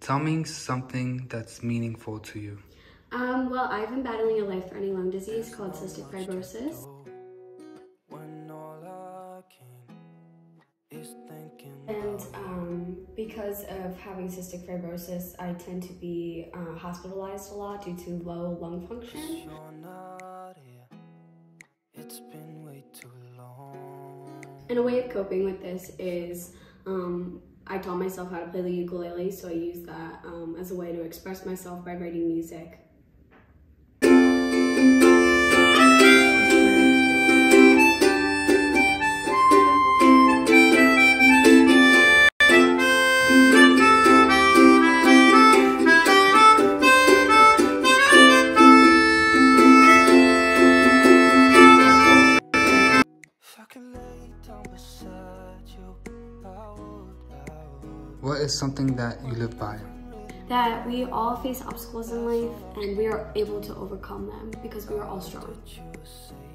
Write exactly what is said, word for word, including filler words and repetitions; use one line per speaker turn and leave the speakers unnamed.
Tell me something that's meaningful to you.
Um, well, I've been battling a life-threatening lung disease called cystic fibrosis. And um, because of having cystic fibrosis, I tend to be uh, hospitalized a lot due to low lung function. And a way of coping with this is um, I taught myself how to play the ukulele, so I use that um, as a way to express myself by writing music.
What is something that you live by?
That we all face obstacles in life and we are able to overcome them because we are all strong.